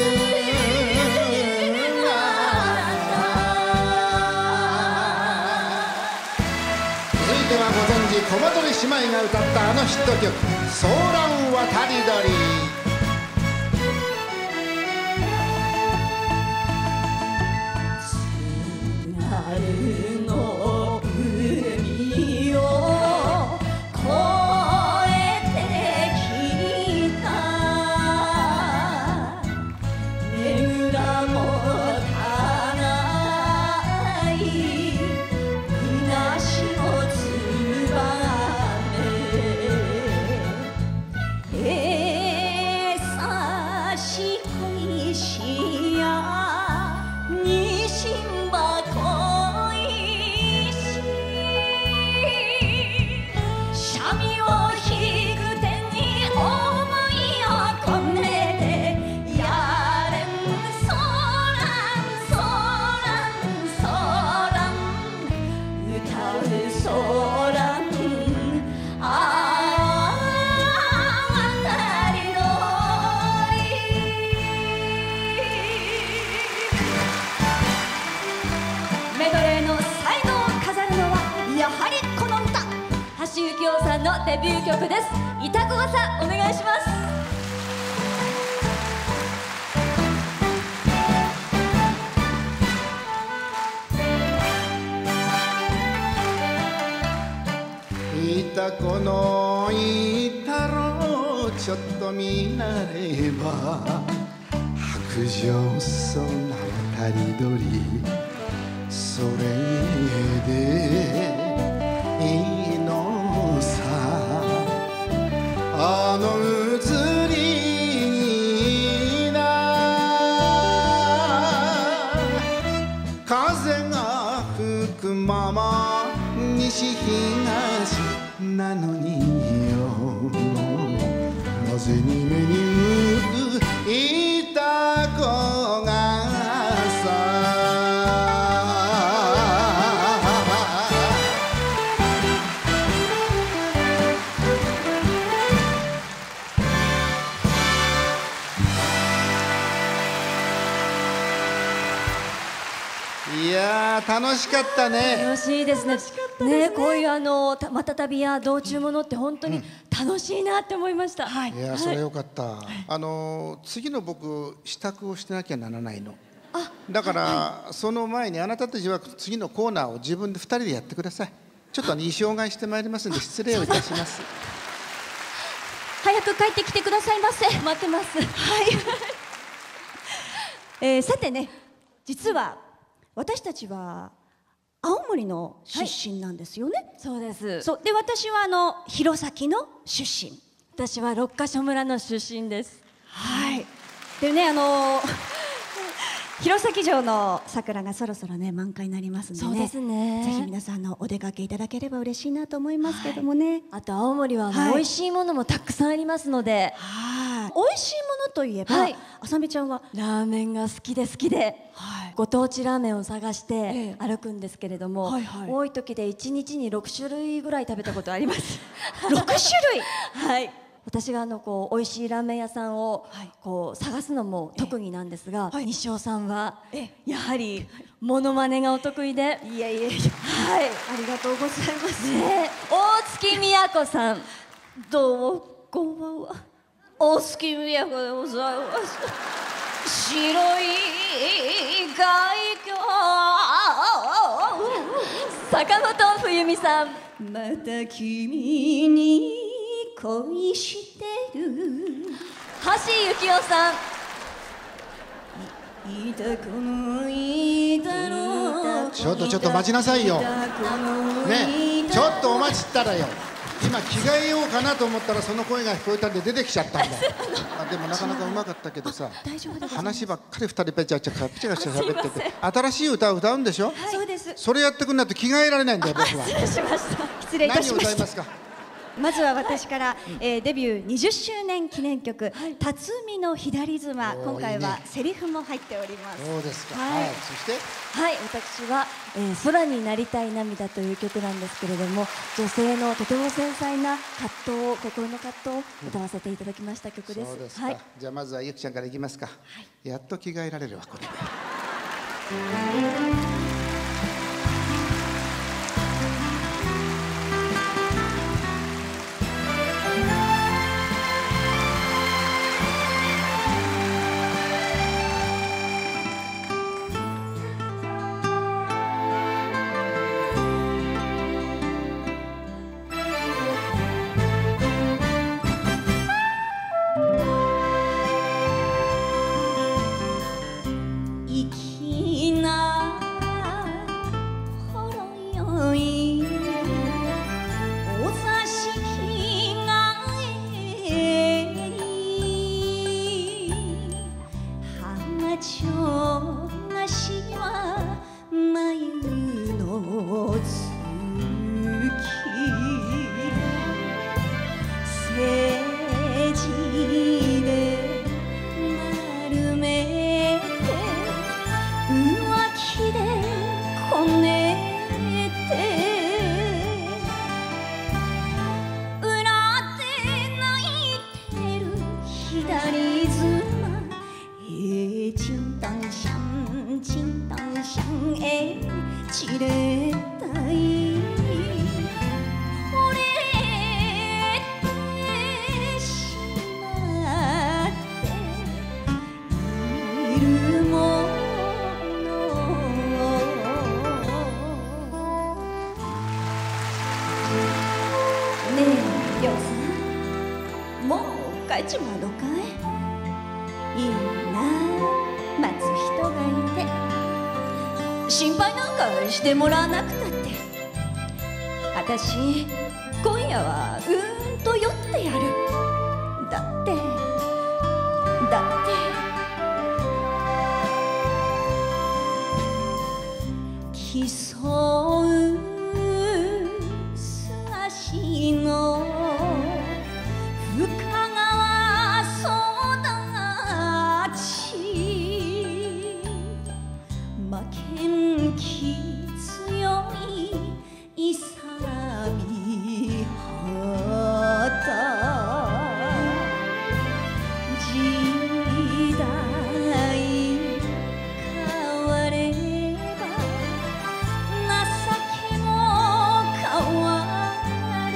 続いてはご存知コマドリ姉妹が歌ったあのヒット曲「ソーラン渡り鳥」。 春の海を越えてきた、ねぐらもたないみなしのつばめ、えさし恋しやにしんば恋し、三味を弾く手に思いを込めてやれんそらんそらんそらん歌うそらん、ああ渡り鳥。メドレーの最後を飾るのはやはりこの歌、橋幸夫さんのデビュー曲です。板子さんお願いします。 板子の板郎ちょっと見慣れば白状そうな渡り鳥それでいいのさあの移りな風が吹くまま西東なのによなぜに目に浮くいた子がさいやー楽しかったね。 楽しいですね。ね、こういうあのたまた旅や道中ものって本当に楽しいなって思いました。はい。 いやそれよかった。あの次の僕支度をしてなきゃならないの。だからその前にあなたたちは次のコーナーを自分でふたりでやってください。ちょっと衣装替えしてまいりますんで失礼をいたします。 早く帰ってきてくださいませ。待ってます。はい。えー、さてね、実は私たちは青森の出身なんですよね。はい、そうです。そうで私はあの弘前の出身。私は六ヶ所村の出身です。はい。でねあの弘前城の桜がそろそろね満開になりますんでね。そうですね。ぜひ皆さんのお出かけいただければ嬉しいなと思いますけどもね。はい、あと青森は、ねはい、美味しいものもたくさんありますので。はい。美味しいものといえば、はい、あさみちゃんはラーメンが好きで好きで、はい、ご当地ラーメンを探して歩くんですけれども、はいはい、多い時で一日に六種類ぐらい食べたことあります。六種類。はい。私があのこう美味しいラーメン屋さんをこう探すのも特技なんですが、西尾さんはやはりモノマネがお得意で、いやいやいや、はい、ありがとうございますね。大月みやこさん、どうもこんばんは。大月みやこでございます。白い海峡、坂本冬美さん、また君に恋してる橋幸夫さん、いたこのいたのちょっとちょっと待ちなさいよ。ねちょっとお待ちったらよ。今着替えようかなと思ったらその声が聞こえたんで出てきちゃったんだ。あでもなかなかうまかったけどさ、話ばっかりふたりペチャペチャペチャペチャ喋ってて、新しい歌を歌うんでしょ。 そうです。 それやってくんないと着替えられないんだよ僕は。 失礼しました。失礼いたしました。 何を歌いますか。 まずは私から、えー、デビューにじゅっしゅうねん記念曲「辰巳の左妻」、今回はセリフも入っております。 そうですか。 はい。 そしてはい私は、えー「空になりたい涙」という曲なんですけれども、女性のとても繊細な葛藤を心の葛藤を歌わせていただきました曲です。 そうですか。 はい、 じゃあまずはゆきちゃんからいきますか。はい、やっと着替えられるわこれ。 いいな待つ人がいてにしてもらわなくたって、私今夜はうーんと酔ってやる。だってだって競う素足の深川育ち、負けん気強い勇み果た時代変われば情けも変わる。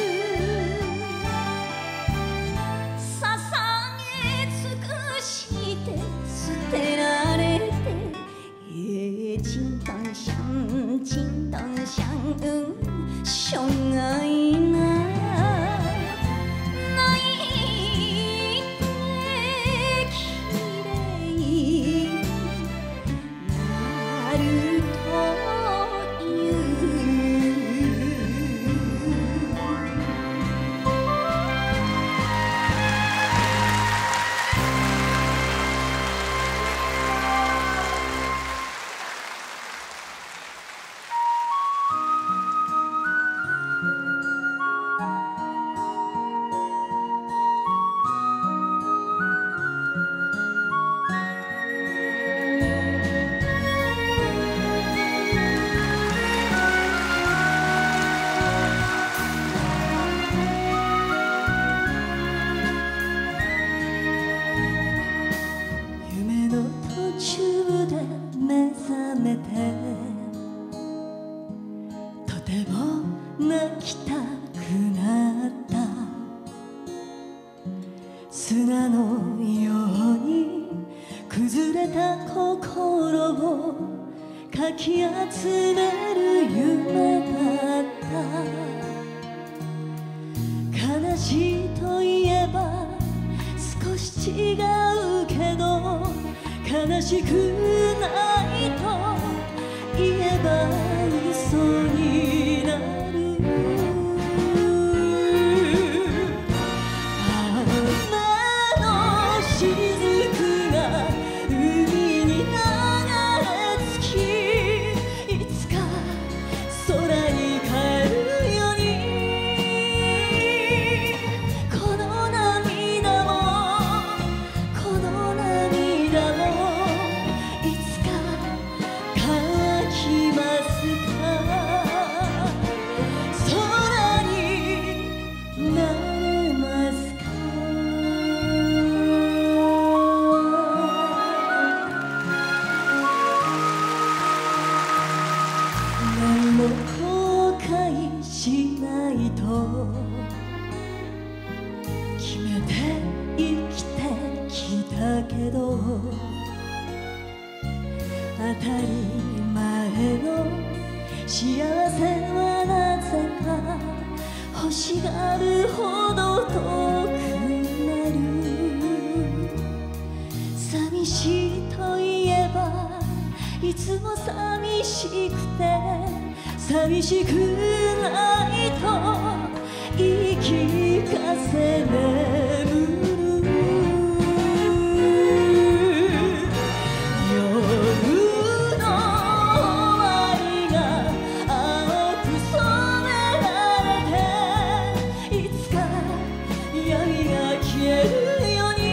捧げ尽くして捨てられて、えチンタンシャンチンタンシャン、うんしょうがいな砂のように崩れた心をかき集める夢だった。悲しいといえば少し違うけど、悲しくないと言えば嘘になる。決めて生きてきたけど、当たり前の幸せはなぜか欲しがるほど遠くなる。寂しいといえばいつも寂しくて、寂しくないと言い聞かせ眠る。夜の終わりが青く染められて、いつか闇が消えるように、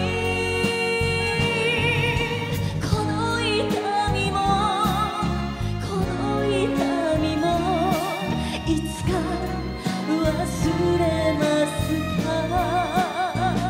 この痛みもこの痛みもいつか忘れますか。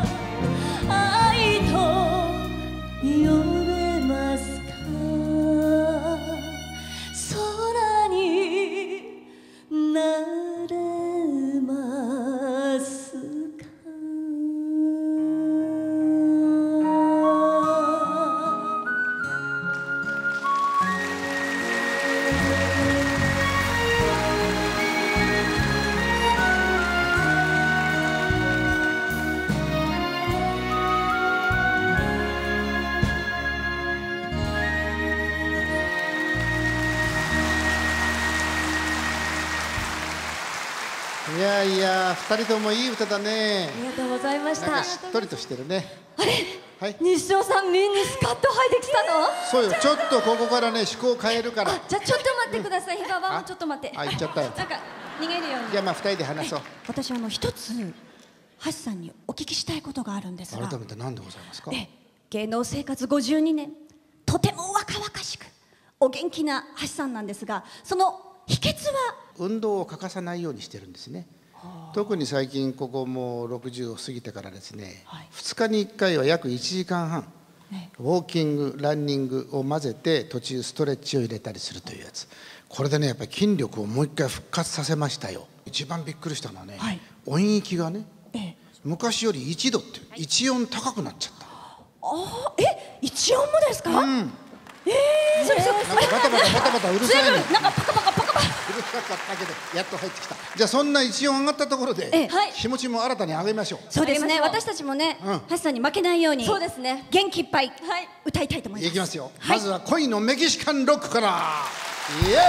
やいや、二人ともいい歌だね。 ありがとうございました。 なんかしっとりとしてるね。 あれ、 はい。 西尾さん、ミニスカット履いてきたの？ そうよ、ちょっとここからね、趣向を変えるから。 あ、じゃあちょっと待ってください。ひばばもちょっと待って。 あ、行っちゃったよ。 なんか逃げるように。 じゃあまあ二人で話そう。 私あの一つ橋さんにお聞きしたいことがあるんですが。 改めて何でございますか？ で、芸能生活ごじゅうにねん、とても若々しくお元気な橋さんなんですが、その秘訣は？ 運動を欠かさないようにしてるんですね。特に最近ここもうろくじゅうを過ぎてからですね、はい、ふつかにいっかいは約いちじかんはん、ね、ウォーキングランニングを混ぜて途中ストレッチを入れたりするというやつ。これでねやっぱり筋力をもう一回復活させましたよ。一番びっくりしたのはね、はい、音域がね、ええ、昔よりいちどっていちおん高くなっちゃった。あー、え、いちおんもですか？うん、えー、それそれなんかバタバタバタバタうるさいね。 なんかパカパカパカパカうるさかったけどやっと入ってきた。じゃあそんないちおん上がったところで、ええ、気持ちも新たに上げましょう。 そうですね、私たちもね、うん、橋さんに負けないように、そうですね、元気いっぱい、はい、歌いたいと思います。 いきますよ、はい、まずは恋のメキシカンロックから。イエ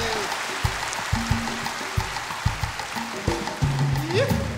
ーイ、イエーイ。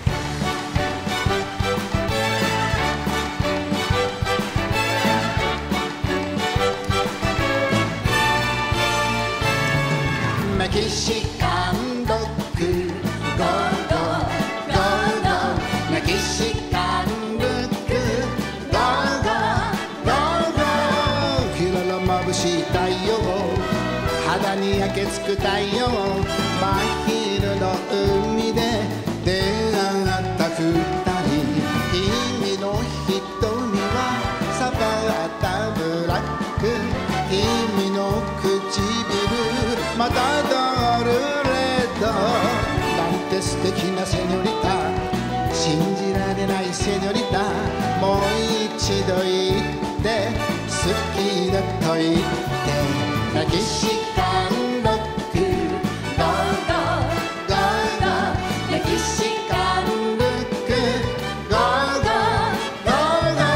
メキシカンロック、ゴーゴーゴーゴー、メキシカンロック、ゴーゴーゴーゴー、キララ眩しい太陽、肌に焼けつく太陽、真昼の海で出会った二人、君の瞳はサバタブラック、君の唇またドルレッド、なんて素敵なセニョリタ、信じられないセニョリタ、もう一度言って好きだと言って、メキシカンロック、ゴーゴーゴーゴー、メキシカンロック、ゴーゴーゴーゴー。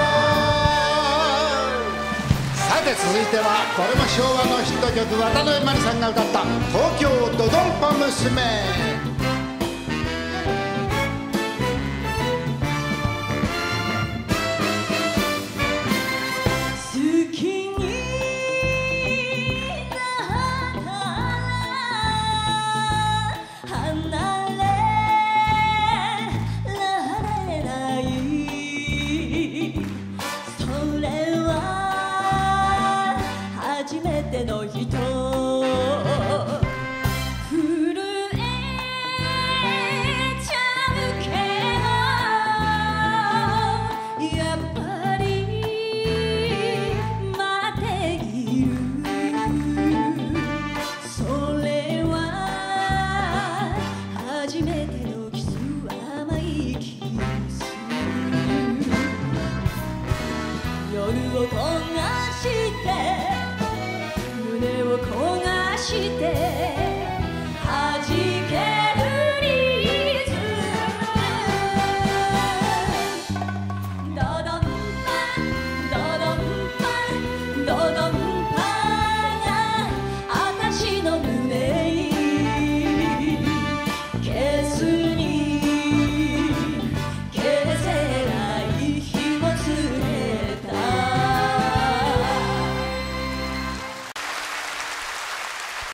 さて続いてはこれも昭和のヒット曲、渡辺満里さんが歌った「東京ドドンパ娘」。 夜を